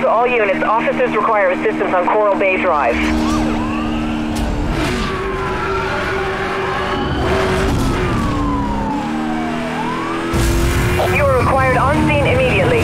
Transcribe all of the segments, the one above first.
to all units. Officers require assistance on Coral Bay Drive. You are required on scene immediately.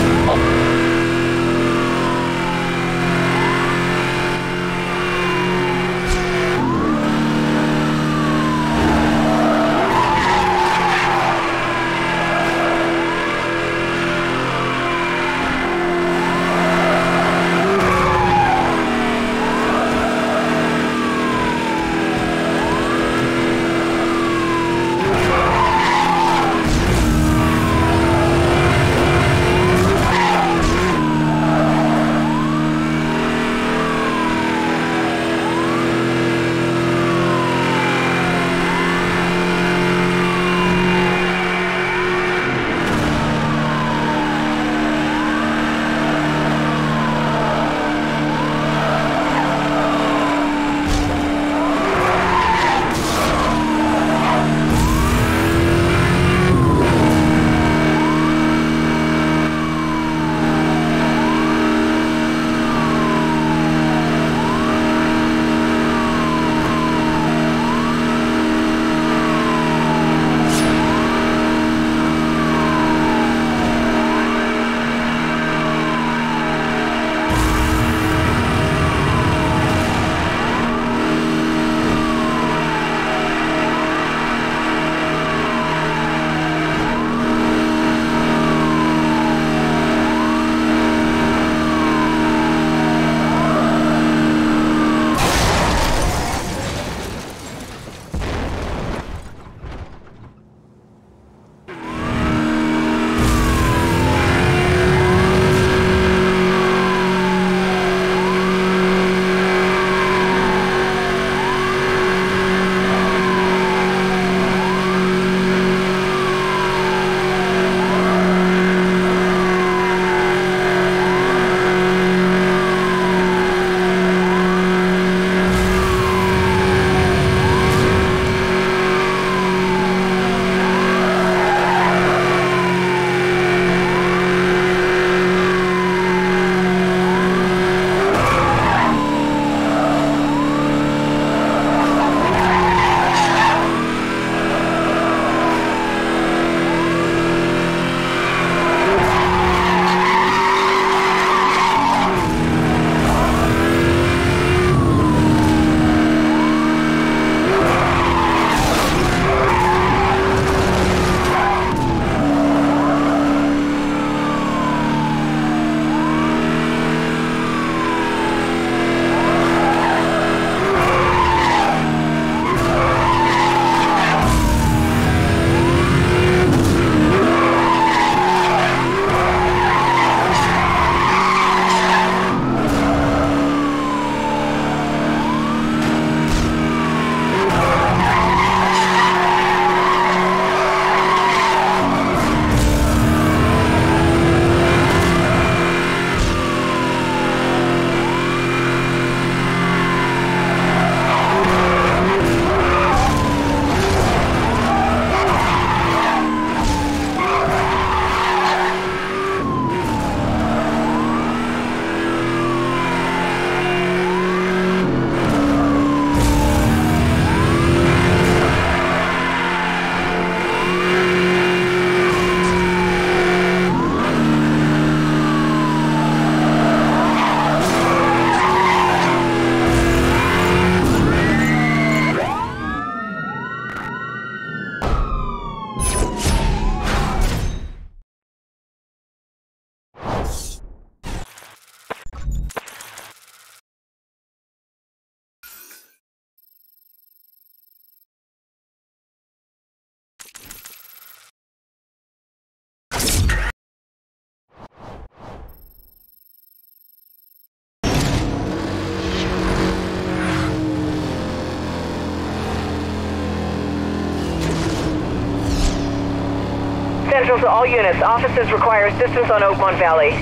Central to all units. Officers require assistance on Oakmont Valley.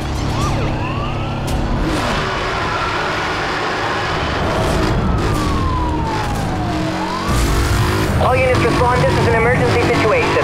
All units respond. This is an emergency situation.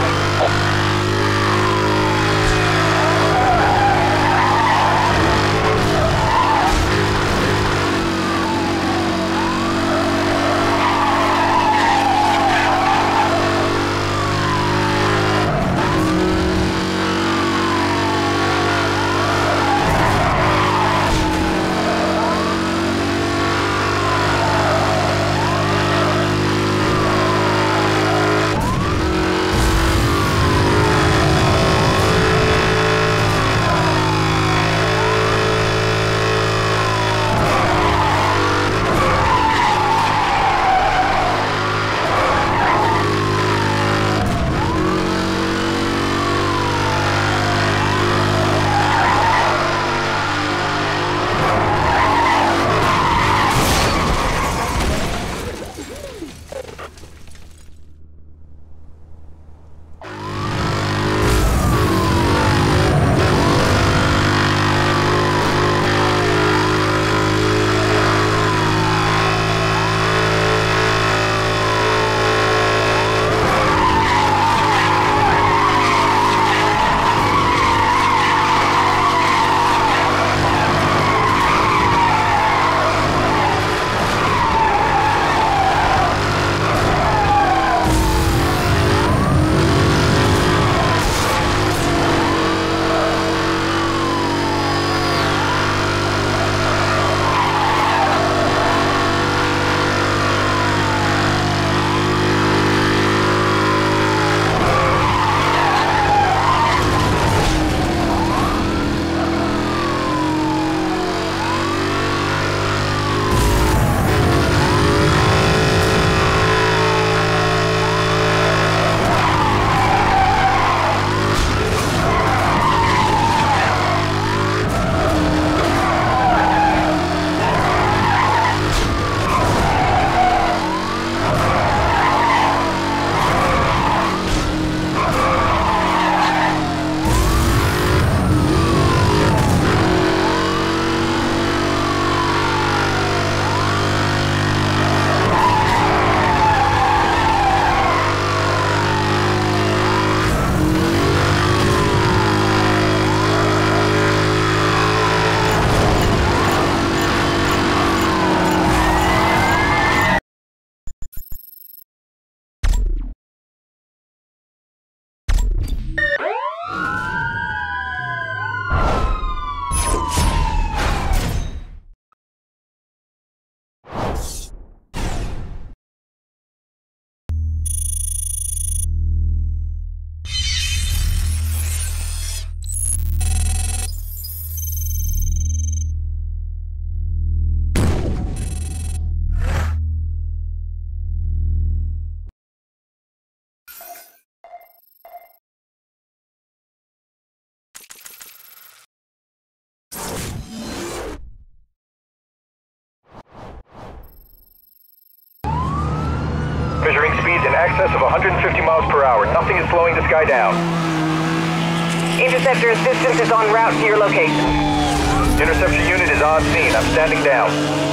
excess of 150 miles per hour. Nothing is slowing this guy down. Interceptor assistance is en route to your location. Interceptor unit is on scene. I'm standing down.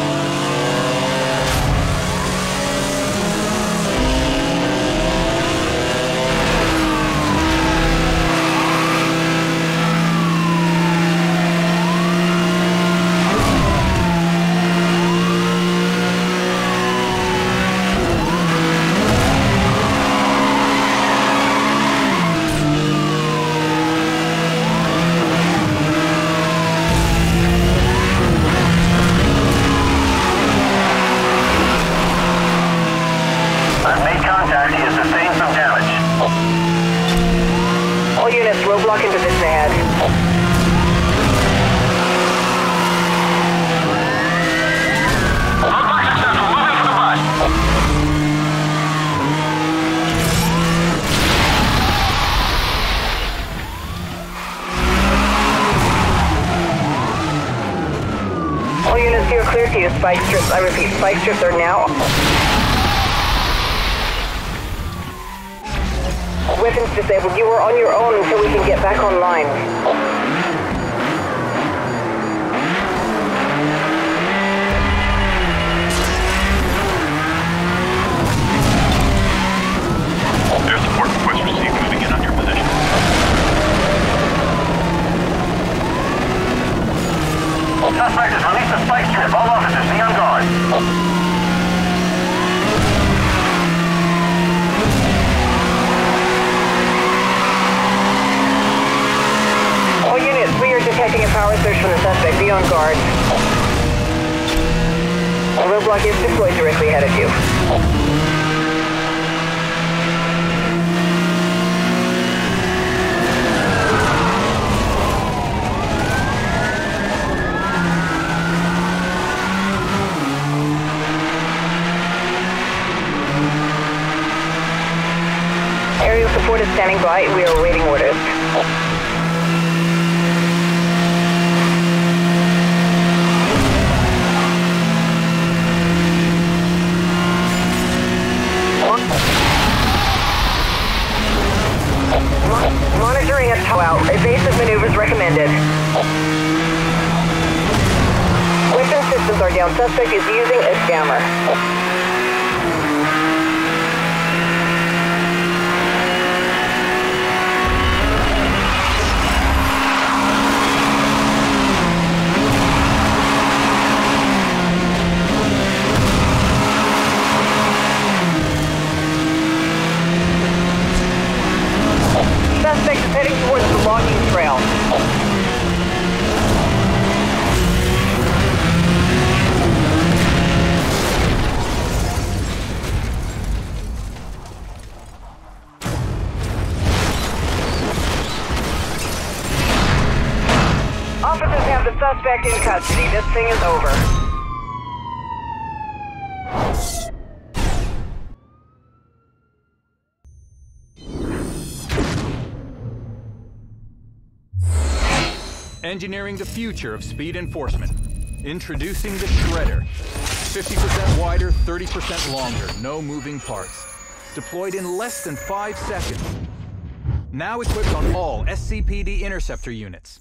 Roadblock in position ahead. Roadblock successful. Moving to the bus. All units here clear to use spike strips. I repeat, spike strips are now. Weapons disabled. You are on your own until we can get back online. Air support request received. Moving in on your position. Suspect has released a spike strip. All officers be on guard. Detecting a power surge from the suspect. Be on guard. A roadblock is deployed directly ahead of you. Aerial support is standing by. We are awaiting orders. Monitoring a tow-out. Evasive maneuvers recommended. Weapon systems are down. Suspect is using a jammer. Suspect is heading towards the logging trail. Officers have the suspect in custody. This thing is over. Engineering the future of speed enforcement. Introducing the Shredder. 50% wider, 30% longer, no moving parts. Deployed in less than 5 seconds. Now equipped on all SCPD interceptor units.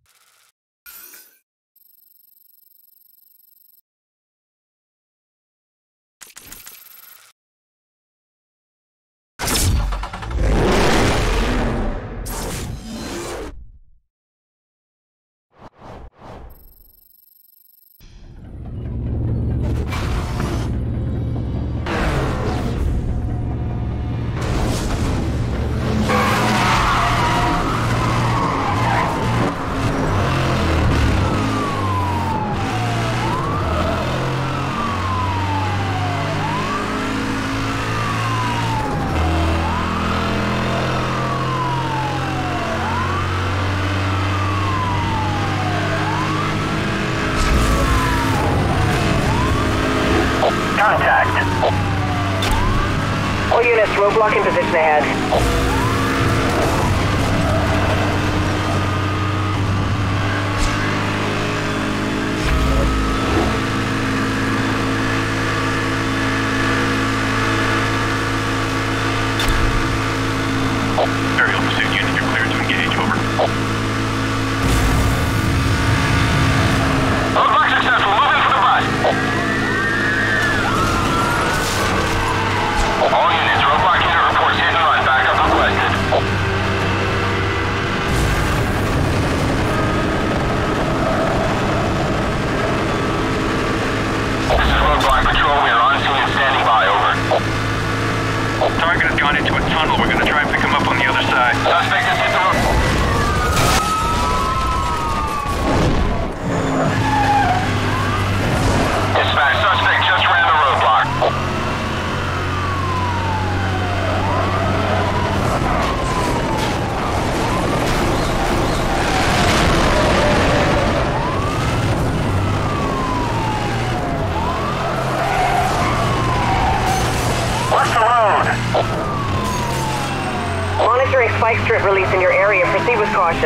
Contact. All units, roadblock in position ahead. down into a tunnel. We're gonna try and pick him up on the other side. Suspect has hit the road. Dispatch, suspect just ran the roadblock. What's the load? Monitoring spike strip release in your area. Proceed with caution.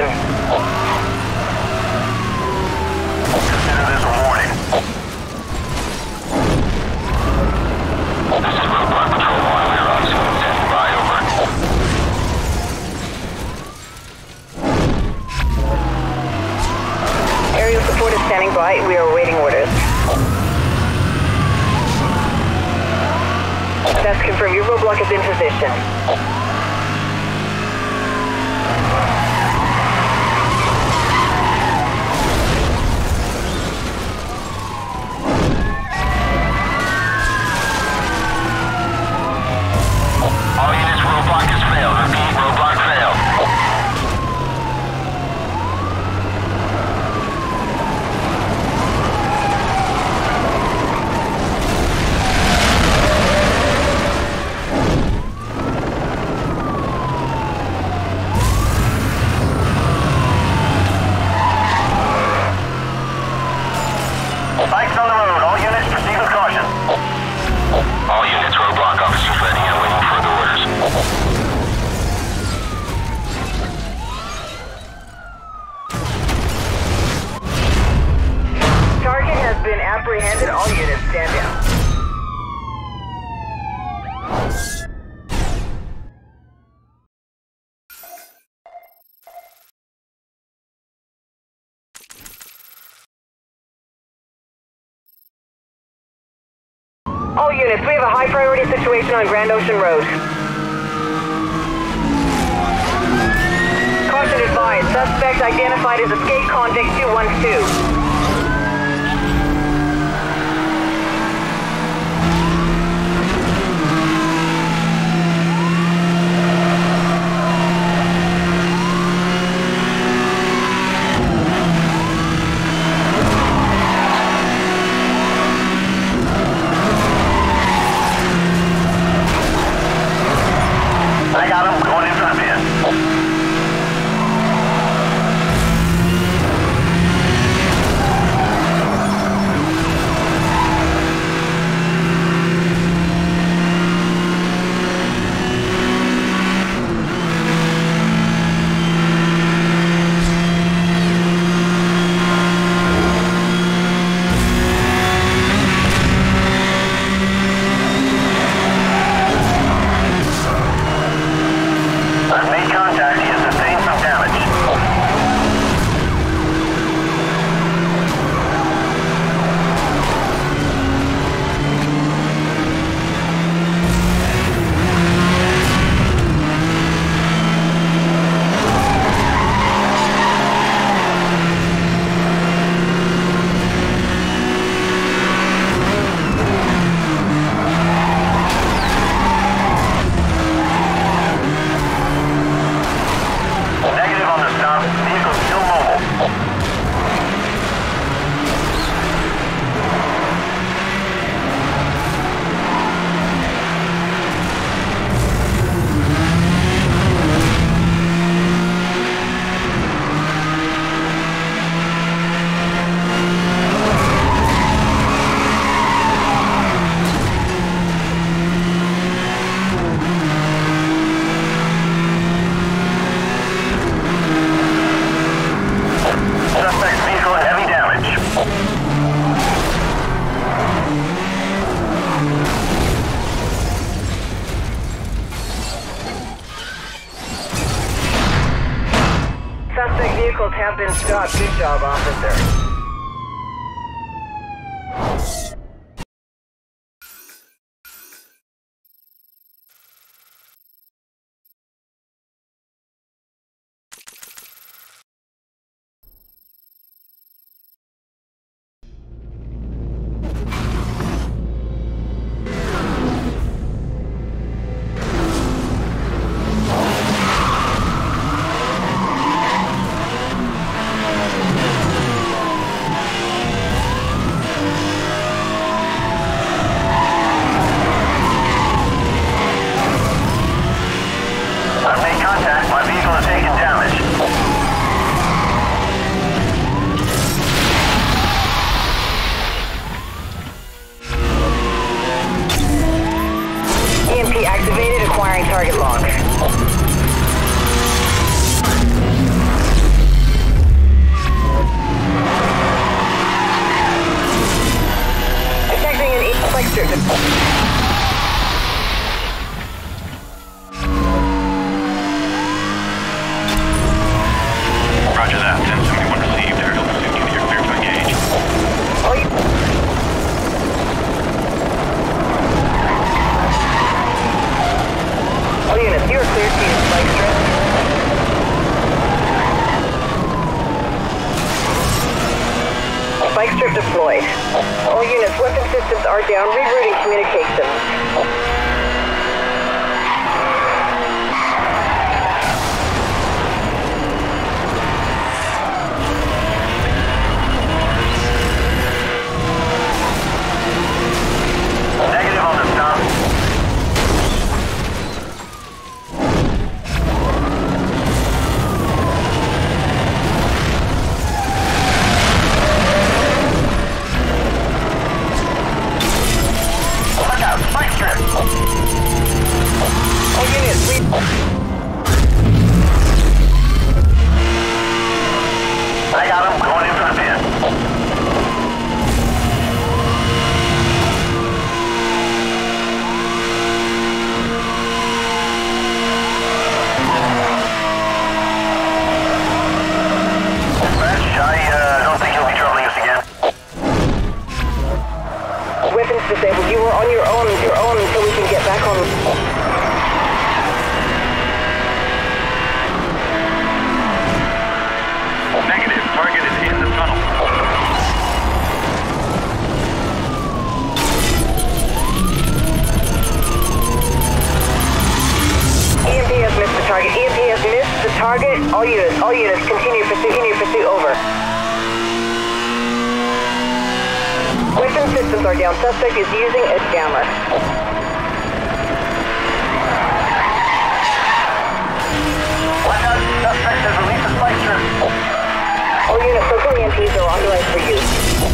Consider this a warning. This is Roadblock Patrol 1. We are on scene. Standing by, over. Aerial support is standing by. We are awaiting orders. That's confirmed. Your roadblock is in position. All units, roadblock has failed. Repeat, roadblock failed. Spikes on the road. All units, proceed with caution. All units, roadblock officers ready and waiting further orders. Target has been apprehended. All units, stand down. All units, we have a high priority situation on Grand Ocean Road. Caution advised. Suspect identified as escape convict 212. I got him. Going in front of you. I've made contact. He has sustained some damage. Negative on the stop. Vehicle still mobile. Suspect's vehicle heavy damage. Suspect vehicles have been stopped. Good job, officer. Acquiring target lock. Detecting an east spike strip. Roger that. 1071 received. Aerial pursuit unit, you're clear to engage. All units, you are cleared to use spike strip. Spike strip deployed. All units, weapon systems are down. Rerouting communications. Negative on the stop. Look out, spike strip. All units, I got him, going in for the pin. I don't think he'll be troubling us again. weapons disabled. You are on your own until we can get back on. Negative. Target is in the tunnel. EMP has missed the target. EMP has missed the target. All units, continue pursuit, over. Weapon systems are down. Suspect is using a jammer. Watch out, suspect has released a spike strip. All units, local EMPs are authorized for use.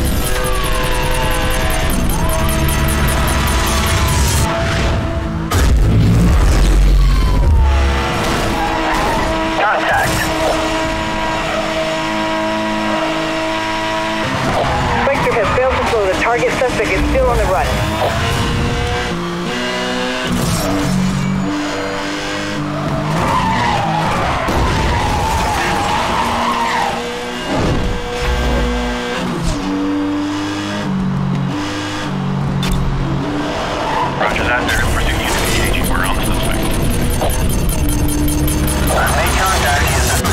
Contact. Spectre has failed to slow the target. Suspect is still on the run. Roger that. Aerial pursuit unit engaging. We're on the suspect. Made contact.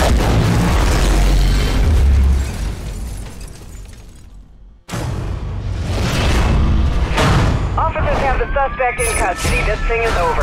Officers have the suspect in custody. This thing is over.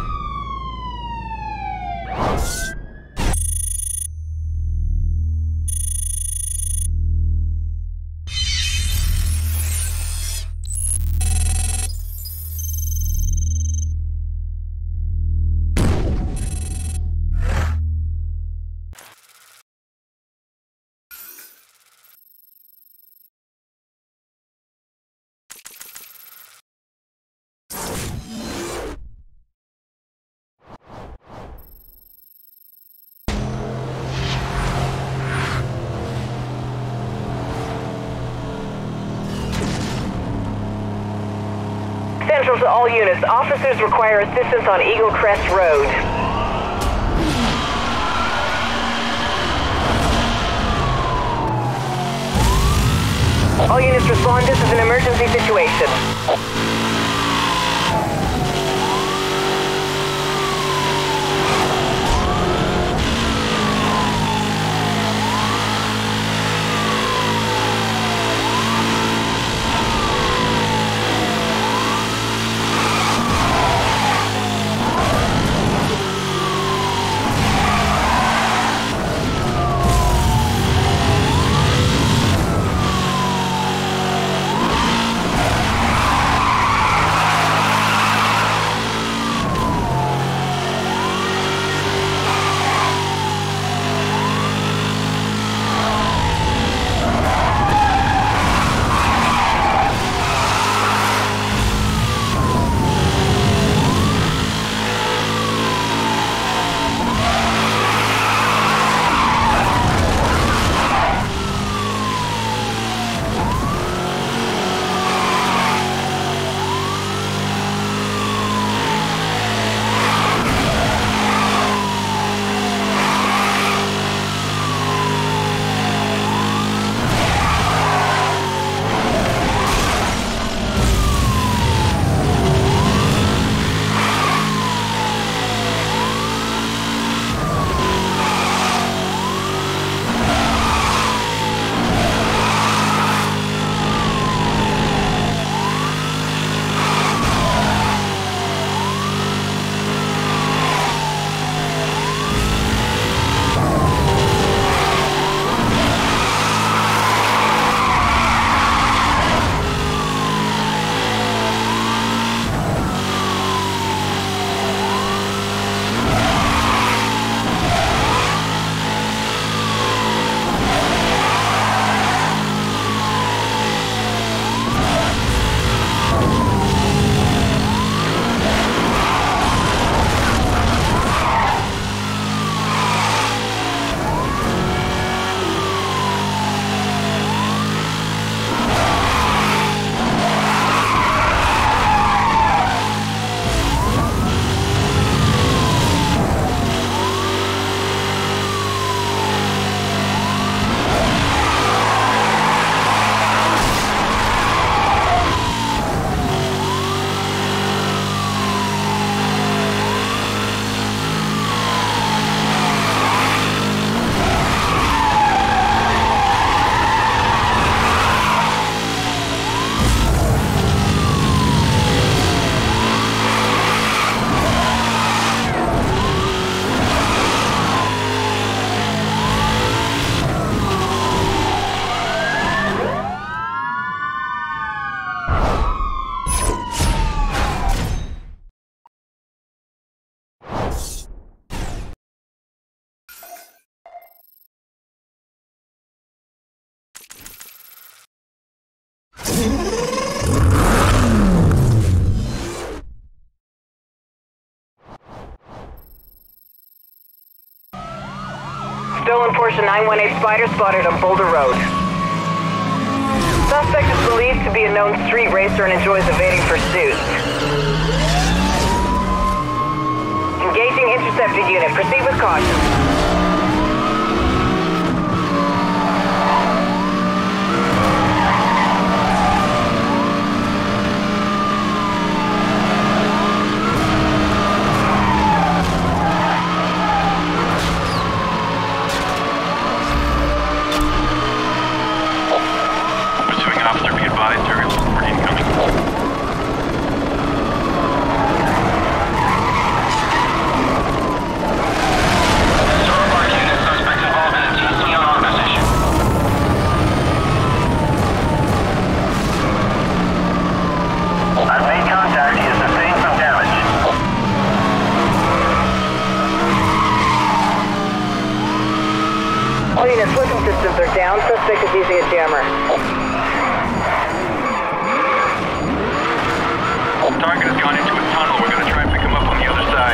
Central to all units. Officers require assistance on Eagle Crest Road. All units respond. This is an emergency situation. a 918 Spider spotted on Boulder Road. Suspect is believed to be a known street racer and enjoys evading pursuit. Engaging interceptor unit. Proceed with caution. All units, weapon systems are down. Suspect is using a jammer. Target has gone into a tunnel. We're going to try and pick him up on the other side.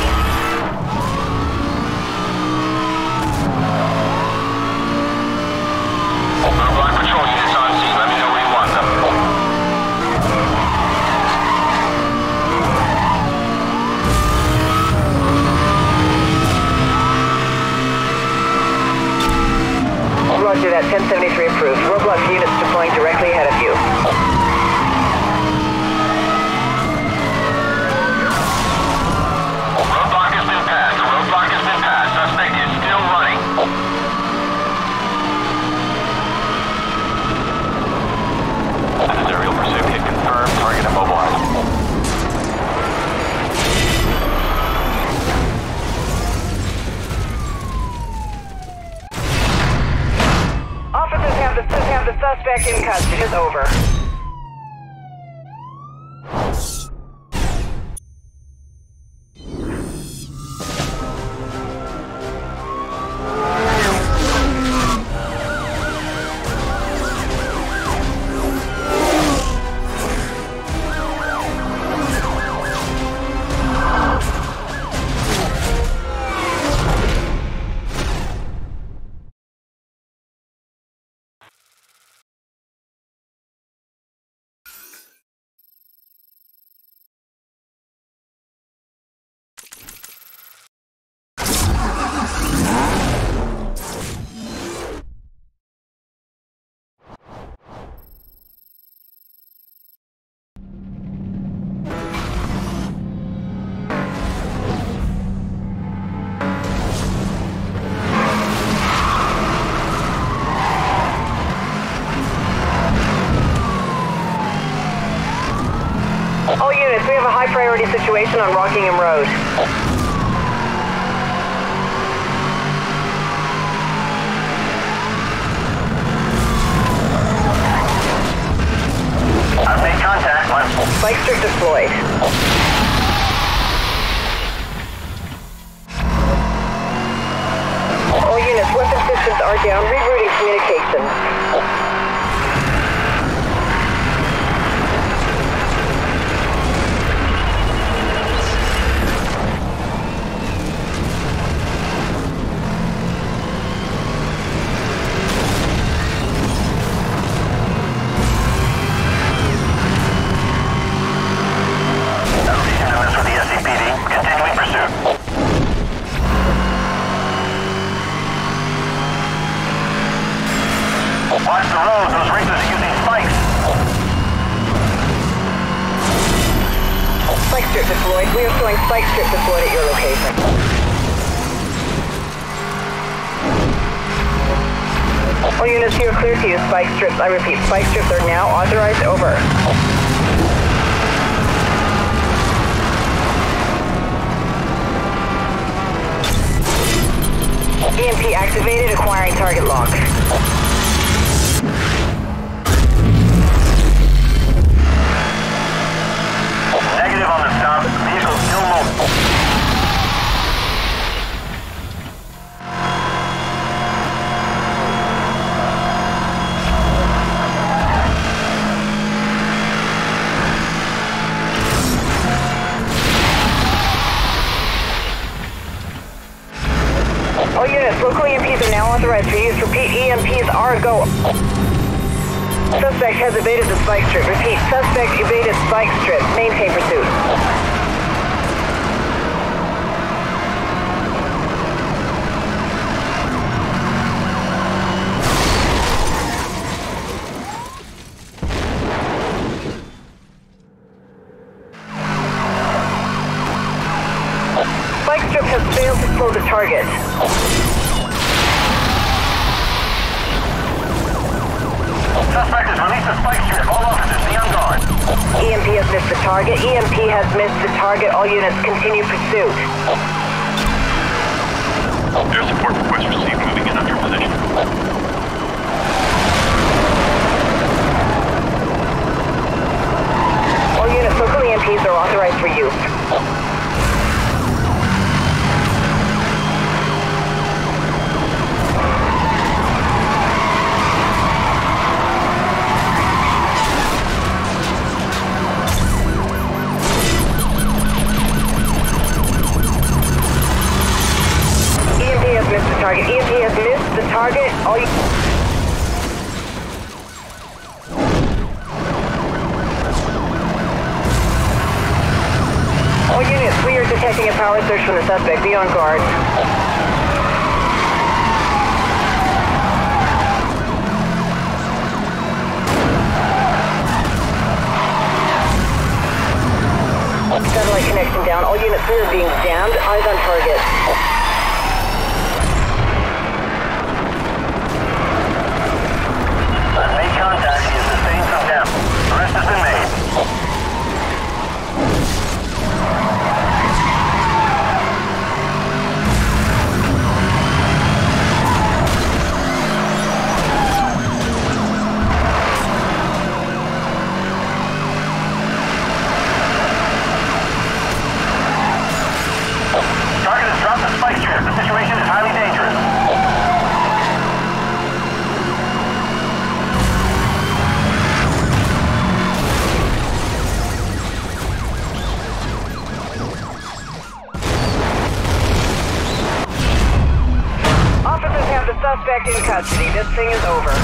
Roadblock patrol units on scene. Let me know where you want them. Roger that, 1073 approved. Roadblock units deploying directly ahead of you. Roadblock has been passed. Roadblock has been passed. Suspect is still running. Aerial pursuit hit confirmed. Target immobilized. Officers have the suspect in custody. It's over. All units, we have a high priority situation on Rockingham Road. I've made contact. Spike strip deployed. All units, weapon systems are down. Rerouting communications. Watch the road. Those racers are using spikes. Spike strip deployed. We are showing spike strip deployed at your location. All units, you are clear to use spike strips. I repeat, spike strips are now authorized. Over. EMP activated, acquiring target lock. Negative on the stop. Vehicle still mobile. All units, local EMPs are now authorized. Go. Suspect has evaded the spike strip. Repeat, suspect evaded spike strip. Maintain pursuit. Spike strip has failed to slow the target. Suspect has released the spike strip. All officers, be on guard. EMP has missed the target. EMP has missed the target. All units continue pursuit. Air support request received. Moving in under position. All units, local EMPs are authorized for use. Target. EMP has missed the target. All units, we are detecting a power surge from the suspect. Be on guard. Satellite connection down. All units, we are being jammed. Eyes on target. Made contact. He is sustained some damage. Arrest has been made. Target has dropped the spike strip. The situation is highly dangerous. Officers have the suspect in custody. This thing is over.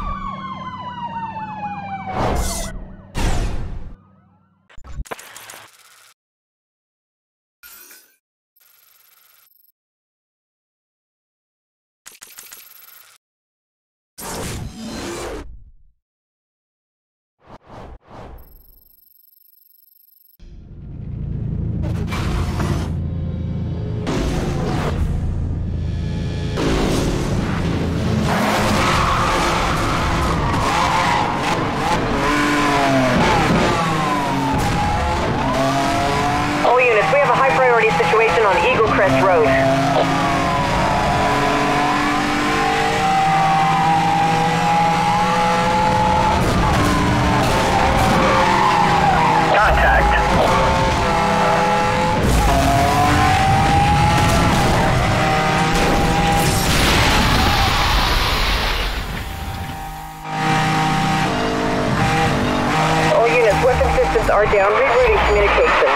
Situation on Eagle Crest Road. Contact. All units, weapon systems are down. Rerouting communications.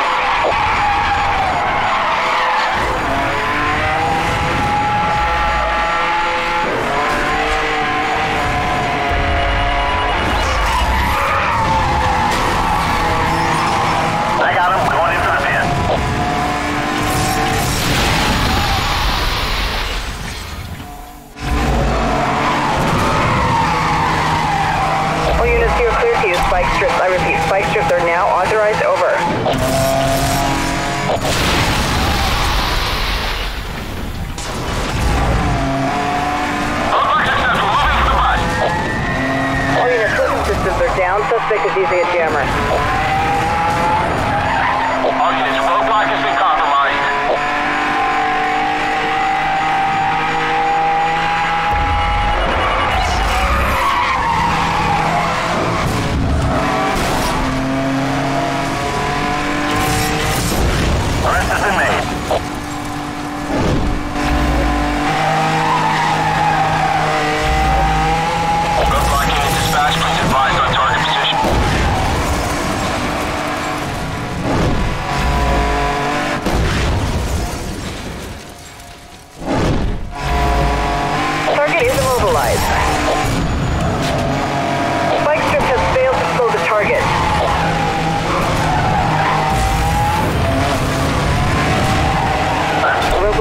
Spike strips. I repeat, spike strips are now authorized. Over.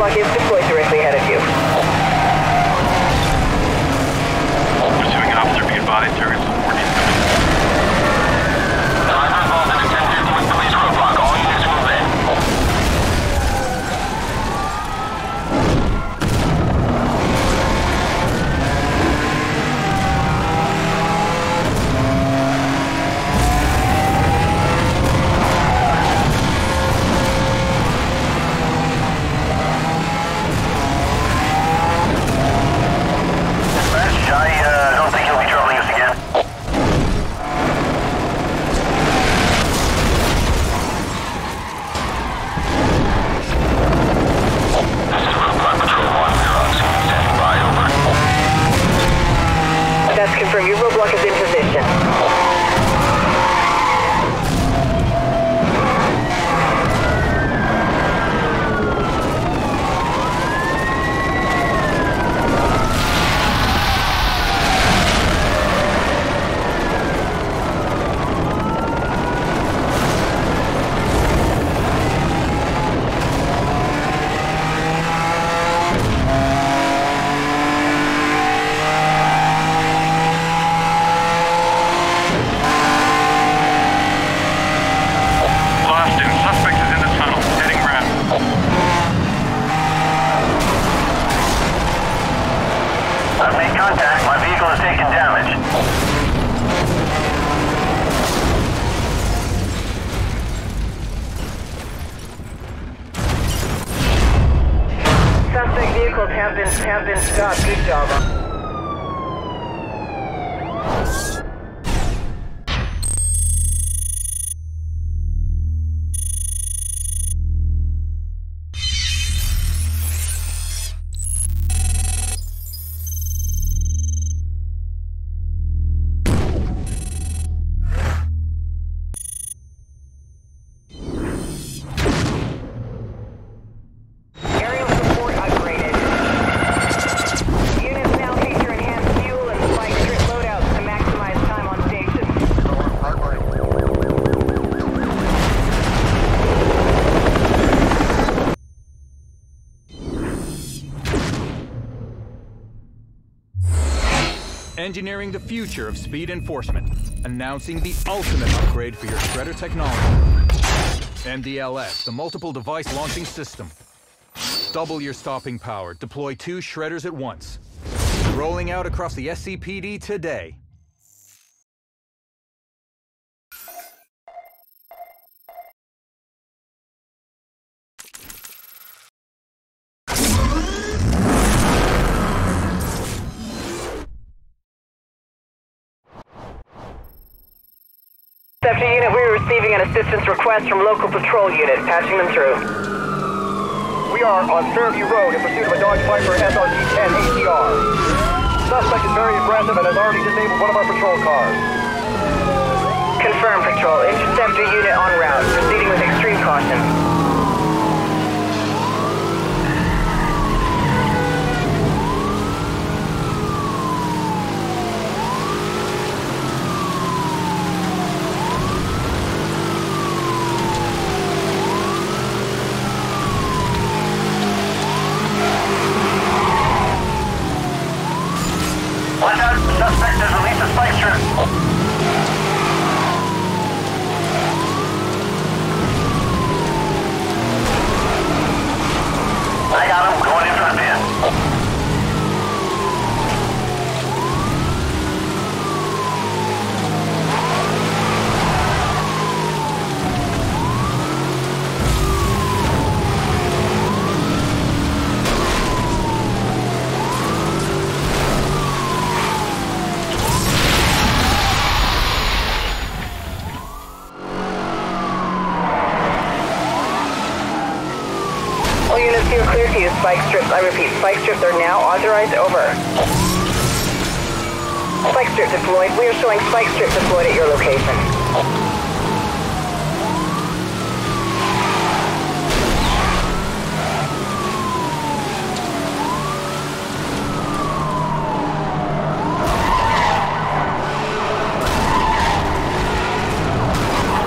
roadblock is deployed directly ahead of you. Pursuing officer, be advised, target support incoming. Driver involved in a 1050 with police roadblock. All units move in. I don't think you'll be troubling us again. This is Roadblock Patrol 1. We're on scene. Standing by. Over. That's confirmed. Your roadblock is in position. Boston, suspect is in the tunnel, heading west. I've made contact. My vehicle has taken damage. Suspect vehicles have been stopped. Good job. Aerial support upgraded. Units now feature enhanced fuel and spike strip loadouts to maximize time on station. Engineering the future of speed enforcement. Announcing the ultimate upgrade for your shredder technology. MDLS, the multiple device launching system. Double your stopping power. Deploy 2 shredders at once. Rolling out across the SCPD today. After unit, we are receiving an assistance request from local patrol unit. Patching them through. We are on Fairview Road in pursuit of a Dodge Viper SRG-10 ATR. Suspect is very aggressive and has already disabled one of our patrol cars. Confirm, patrol. Interceptor unit en route. Proceeding with extreme caution. Watch out. Suspect has released a spike strip. I got him. Going in for the pin. All units, you're clear to use spike strips. I repeat, spike strips are now authorized. Over. Spike strip deployed. We are showing spike strip deployed at your location.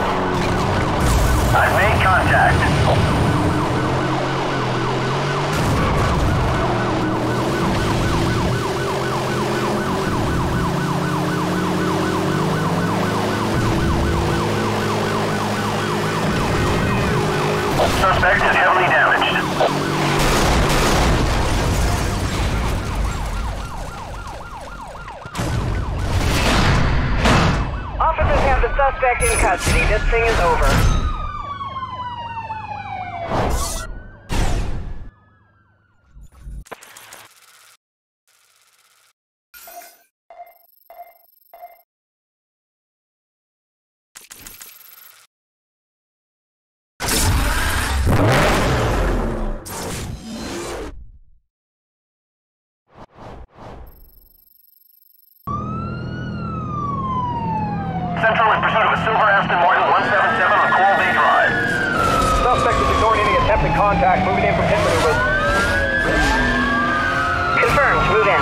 I've made contact. Suspect is heavily damaged. Officers have the suspect in custody. This thing is over. Central in pursuit of a silver Aston Martin 177 on Coral Bay Drive. Suspect is ignoring any attempted contact, moving in from pit maneuvers. Confirmed. Move in.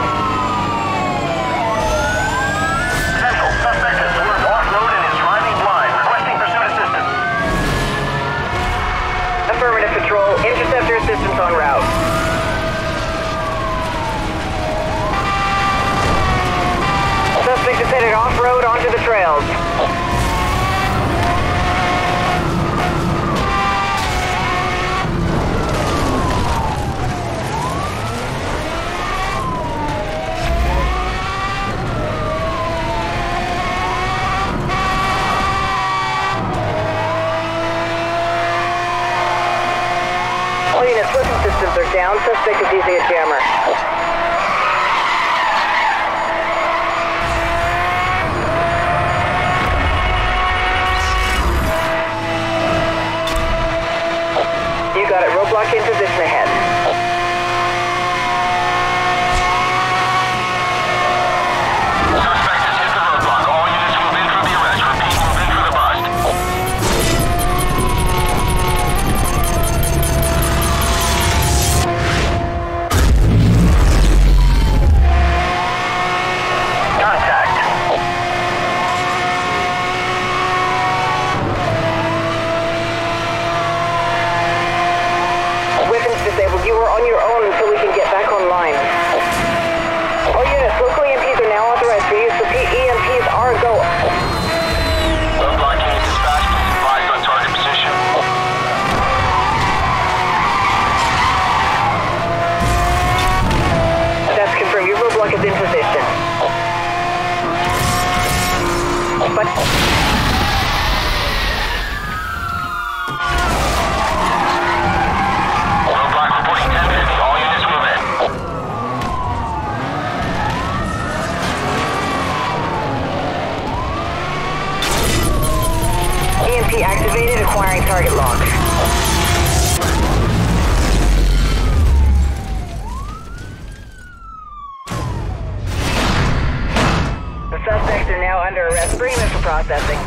Central, suspect has swerved off-road and is driving blind, requesting pursuit assistance. Affirmative patrol. Interceptor assistance en route. Suspect is headed off-road onto the trails. All units, weapon systems are down. Suspect is using a jammer. You got it. Roadblock in position ahead. Suspect has hit the roadblock. All units move in for the arrest. Repeat, move in for the bust. Contact. Weapons disabled. You are on your own until we can get back online. All units, local EMPs are now authorized for use. Repeat, EMPs are a go. Roadblock unit dispatch, please advise on target position. That's confirmed. Your roadblock is in position. But Roadblock reporting 1050. All units move in. EMP activated, acquiring target lock. The suspects are now under arrest. Bring them in for processing.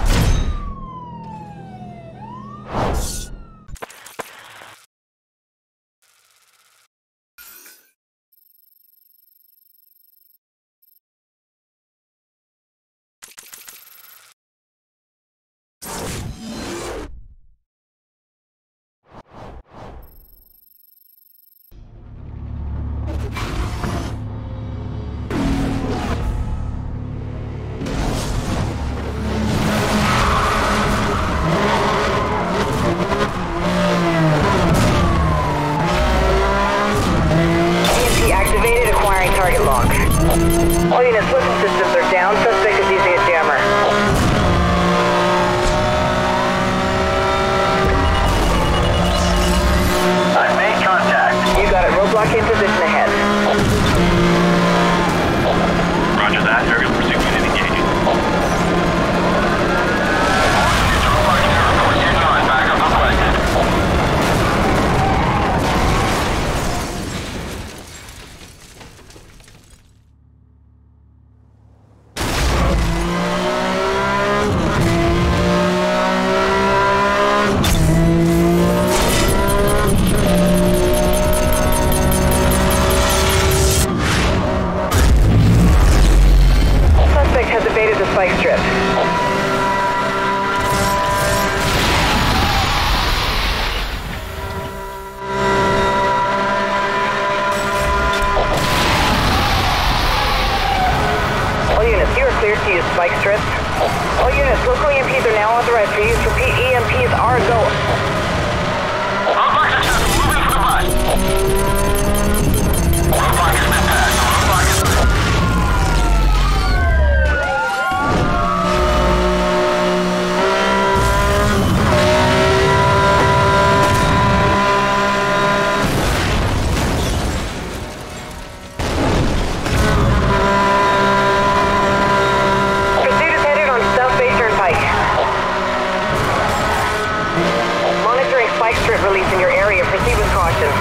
strip release in your area. Proceed with caution.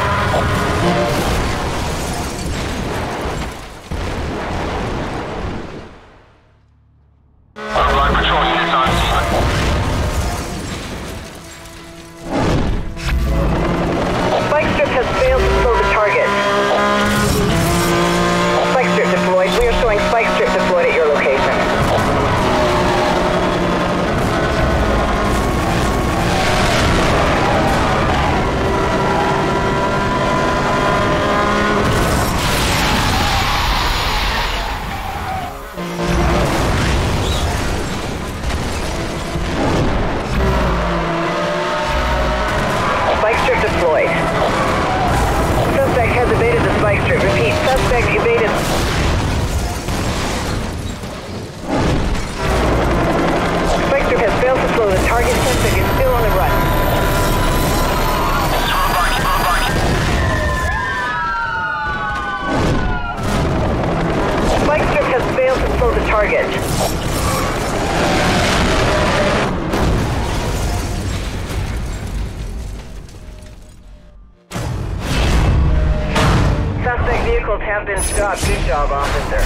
Roadblock patrol units on scene. Spike strip has failed to slow the target. Spike strip deployed. We are showing spike strip deployed at your location. Spike strip deployed. Suspect has evaded the spike strip. Repeat, suspect evaded. Spike strip has failed to slow the target. Suspect is still on the run. Spike strip has failed to slow the target. Suspect vehicles have been stopped. Good job, officer.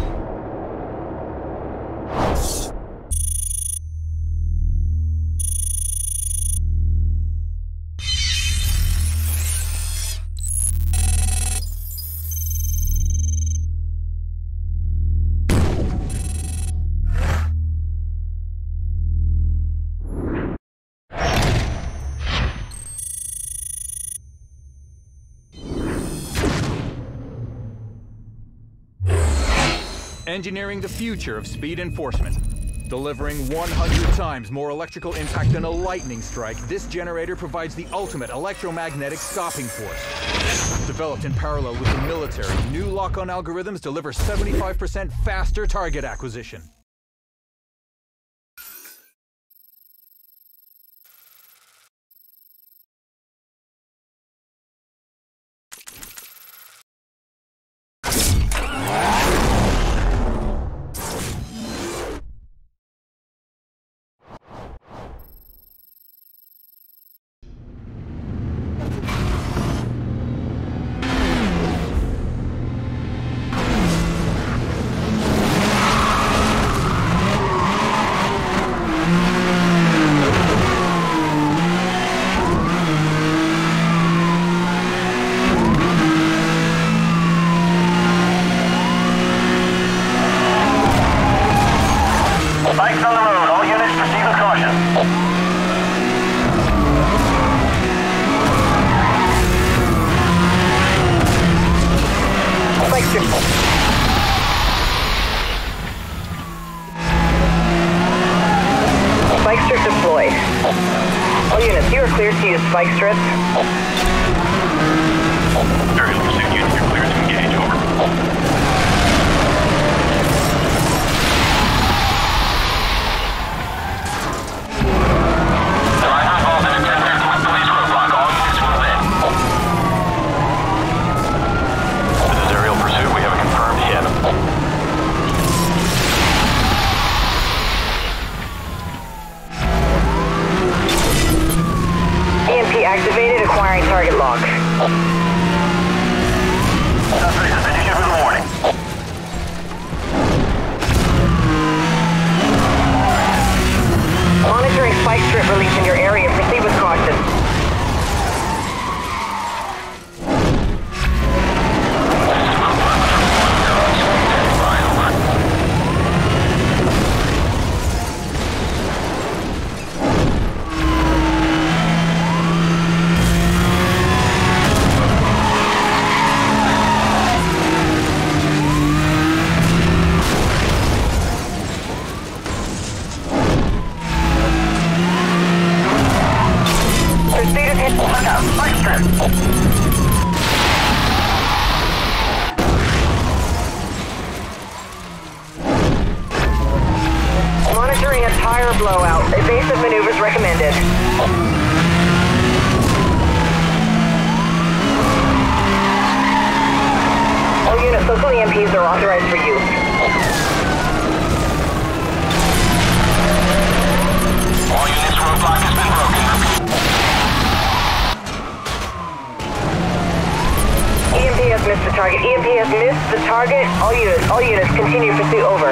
Engineering the future of speed enforcement. Delivering 100 times more electrical impact than a lightning strike, this generator provides the ultimate electromagnetic stopping force. Developed in parallel with the military, new lock-on algorithms deliver 75% faster target acquisition. Spikes on the road. All units proceed with caution. Spike strip. Spike strip deployed. All units, you are cleared to use spike strips. Aerial pursuit unit, you're cleared to engage. Over. EMP activated, acquiring target lock. Suspect has been issued with a warning. Monitoring spike strip release in your area. Proceed with caution. Monitoring a tire blowout. Evasive maneuvers recommended. All units, local EMPs are authorized for use. All units, roadblock has been broken. target. EMP has missed the target. All units, continue pursuit, over.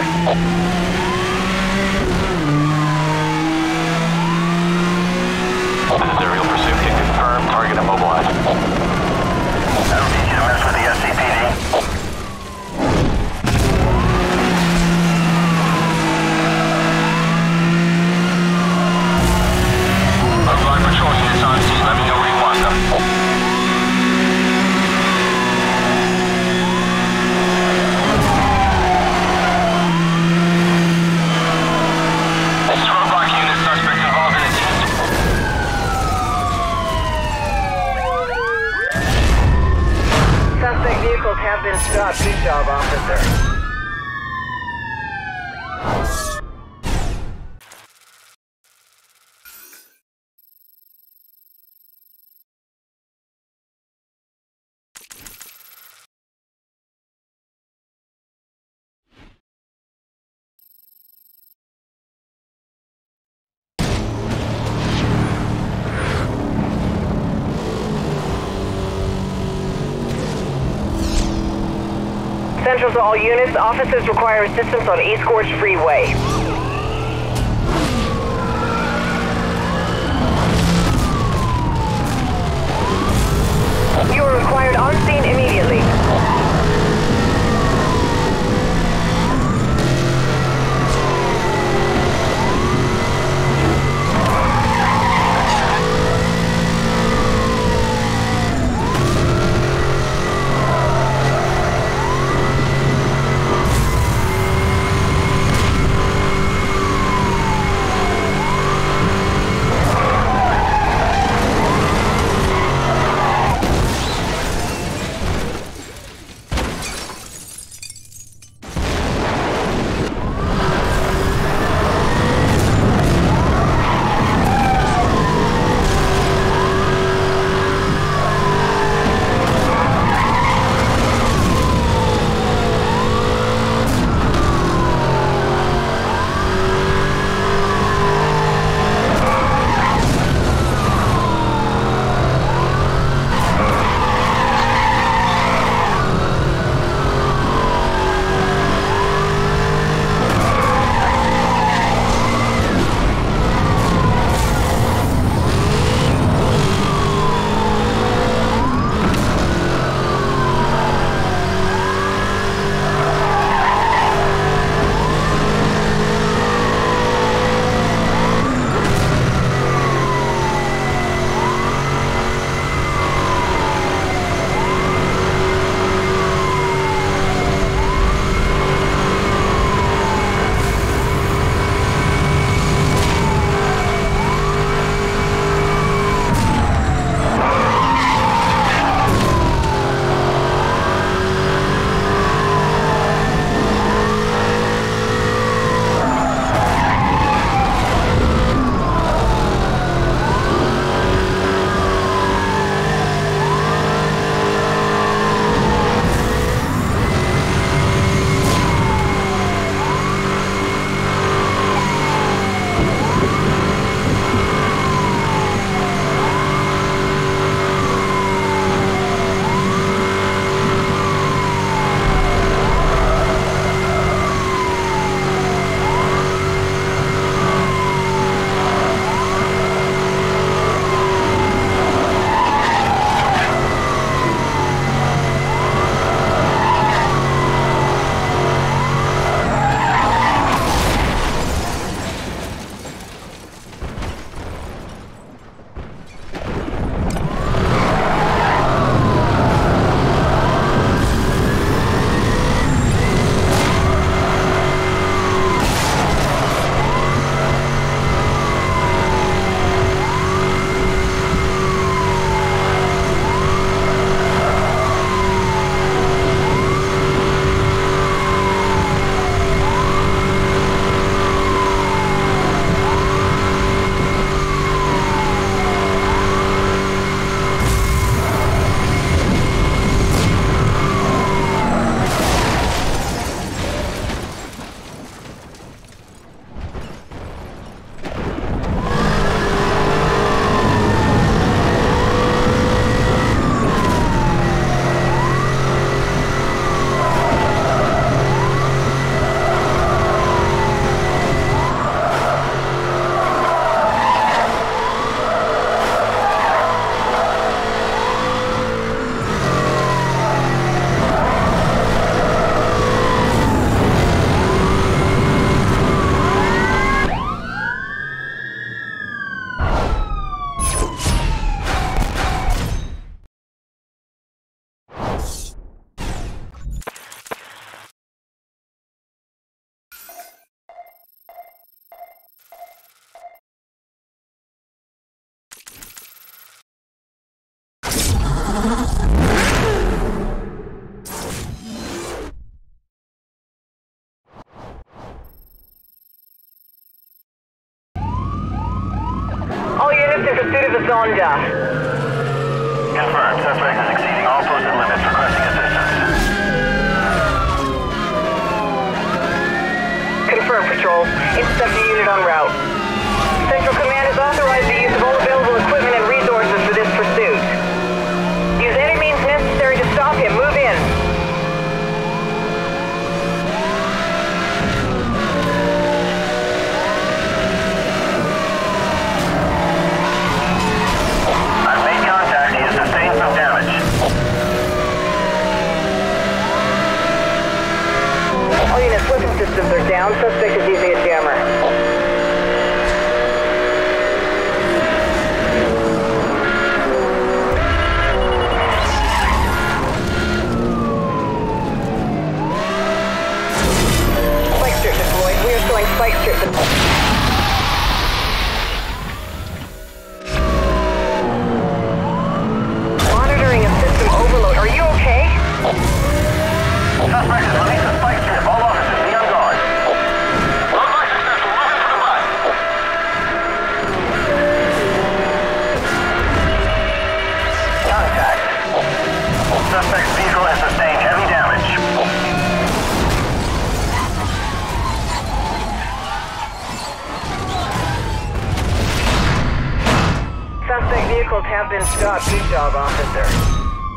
This is aerial pursuit. Can confirm target immobilized. I don't need you to mess with the SCPD. Patrol units on scene. Let me know where you want them. This is roadblock unit. Suspect involved in incident. Suspect vehicles have been stopped. Good job, officer. Central to all units, officers require assistance on East Gorge Freeway. You are required on scene immediately. pursuit of the Zonda. Confirmed. Suspect is exceeding all posted limits. Requesting assistance. Confirmed, Patrol. Intercept the unit en route. Central Command has authorized the use of all available equipment and resources for this pursuit. Use any means necessary to stop him. Move in. I've made contact. He has sustained some damage. All units, weapon systems are down. Suspect is using a jammer. Spike strip deployed. We are showing spike strip deployed. Monitoring a system overload. Are you okay? Suspect has released a spike strip. All officers be on guard. Roadblock successful. Moving for the bus. Contact. Suspect's vehicle has sustained heavy damage. Suspect vehicles have been stopped. Good job, officer.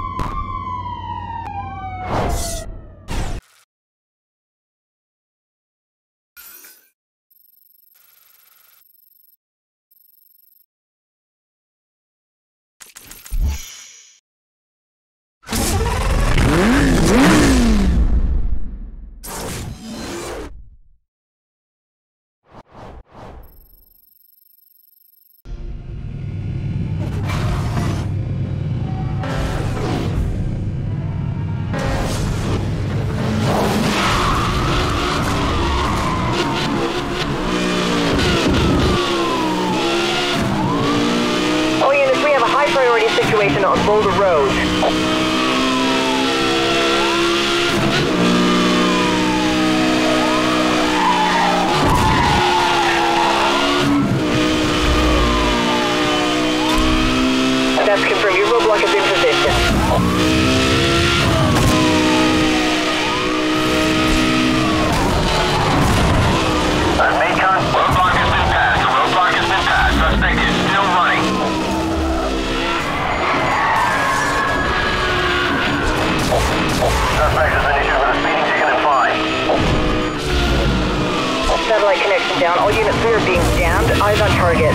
Situation on Boulder Road. That's confirmed. Your roadblock is in position. I've made contact. Roadblock has been passed. The roadblock has been passed. Suspect is still running. Suspect has been issued with a speeding ticket and fine. Satellite connection down. All units 3 are being jammed. Eyes on target.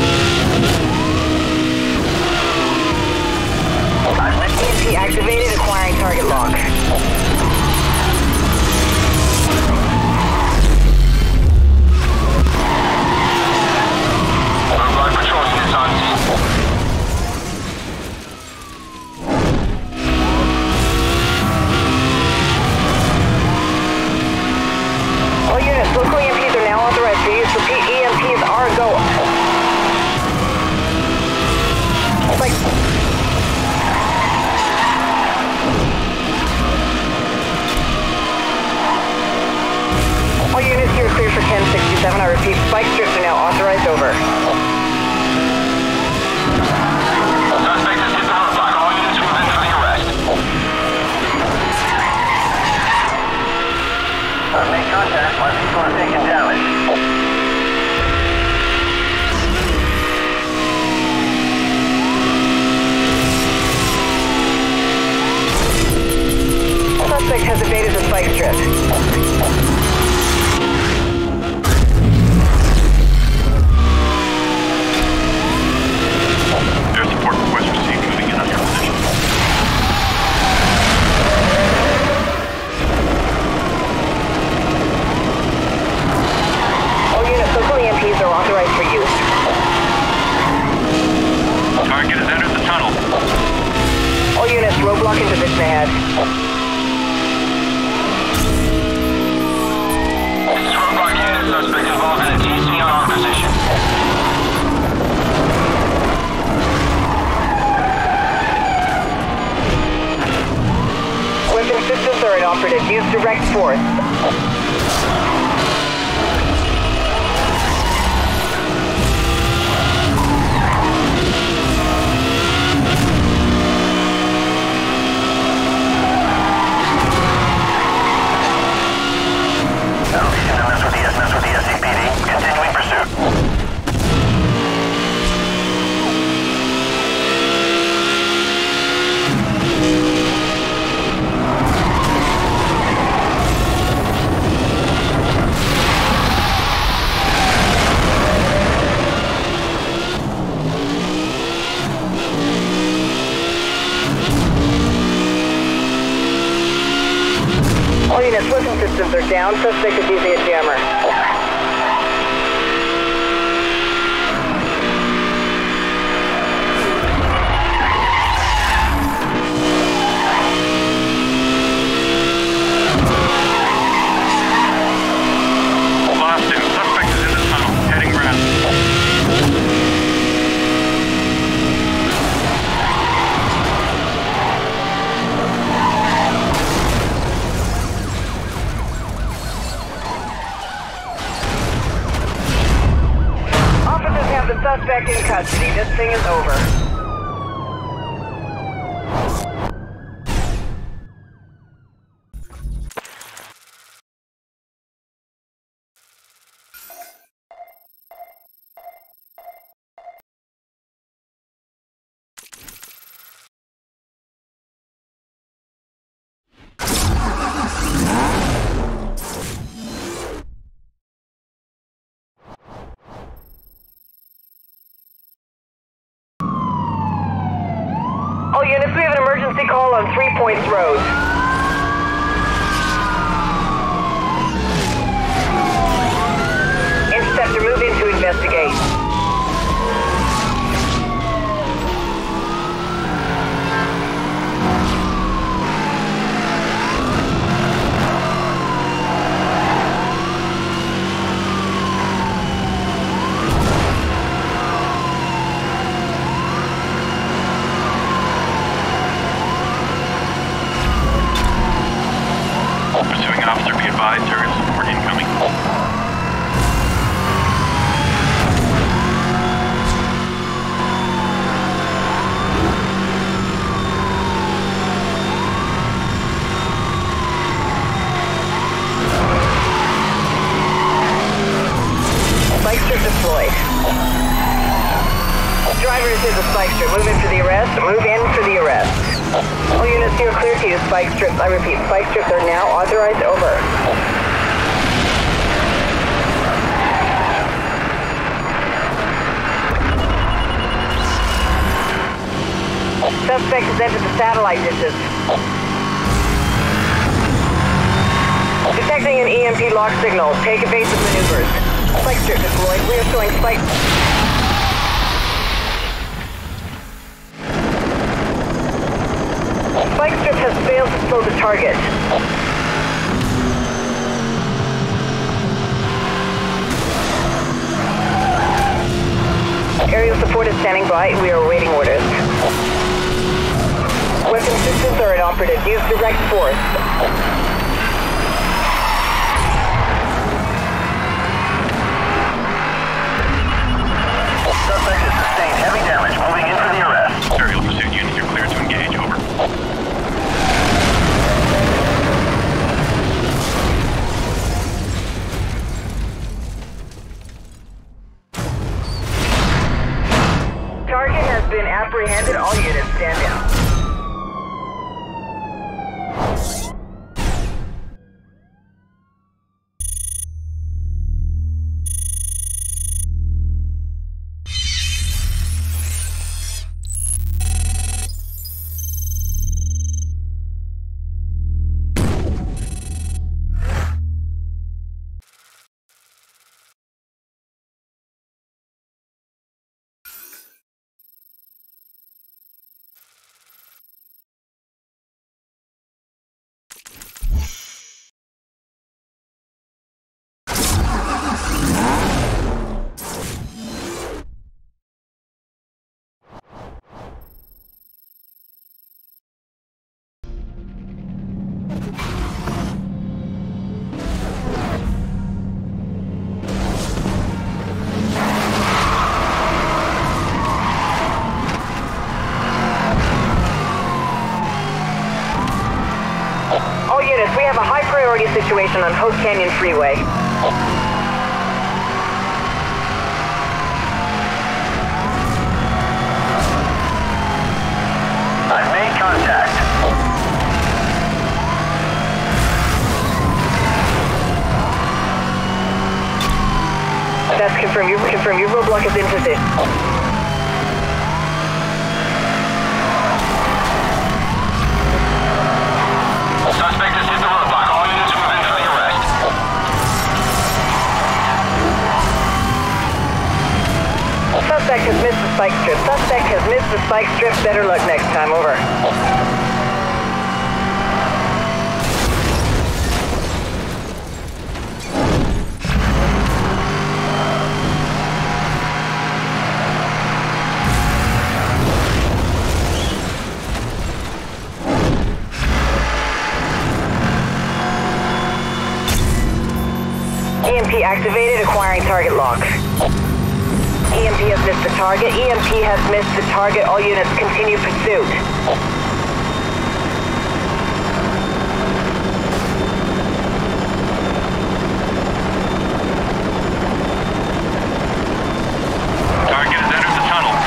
EMP activated. Acquiring target lock. Roadblock patrol units on scene. All units, local EMPs are now authorized for use. Repeat, EMPs are a go. All units here are clear for 1067. I repeat, spike strips are now authorized. Over. Suspect has hit the roadblock. All units move in for the arrest. I've made contact. My vehicle has taken damage. Suspect has evaded the spike strip. Air support request received. Moving in on your position. All units, local EMPs are authorized for use. Target has entered the tunnel. All units, roadblock in position ahead. This is roadblock unit. Suspect involved in a TC on our position. Weapon systems are inoperative. Use direct force. units, weapon systems are down. Suspect is using a jammer. Boston, suspect is in the tunnel, heading west. Officers have the suspect in custody. This thing is over. All units, we have an emergency call on 3 Points Road. Interceptor, move in to investigate. Pursuing officer, be advised, aerial support incoming. Spike strip deployed. Driver is the spike strip. Move in for the arrest. Move in for the arrest. All units, you are clear to use spike strips. I repeat, spike strips are now authorized. Over. Suspect has entered the satellite dishes. Detecting an EMP lock signal. Take evasive maneuvers. Spike strip deployed. We are showing spike... Spike strip has failed to slow the target. Aerial support is standing by. We are awaiting orders. Weapon systems are inoperative. Use direct force. Suspect has sustained heavy damage. Moving in for the arrest. Aerial pursuit units, you're clear to engage. Over. Target has been apprehended. All units stand down. All units, we have a high priority situation on Hope Canyon Freeway. I've made contact. That's confirmed. You confirm your roadblock is in position. Suspect has hit the roadblock. All units spike strip. Better luck next time. Over. EMP activated, acquiring target lock. EMP has missed the target. EMP has missed the target. All units continue pursuit. Target has entered the tunnel.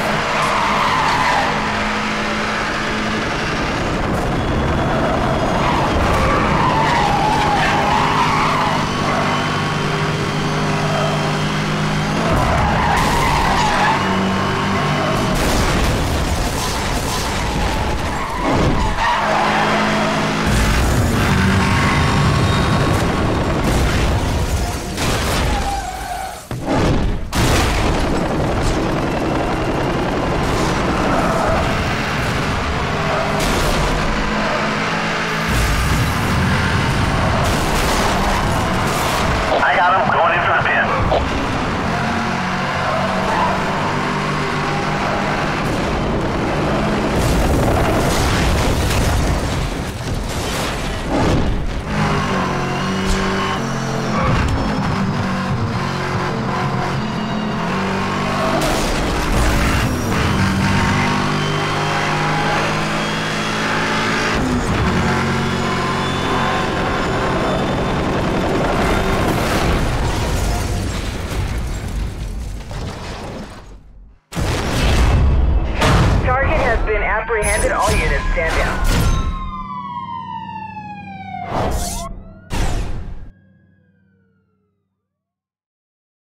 I got him going in for the pin. Target has been apprehended. All units stand down.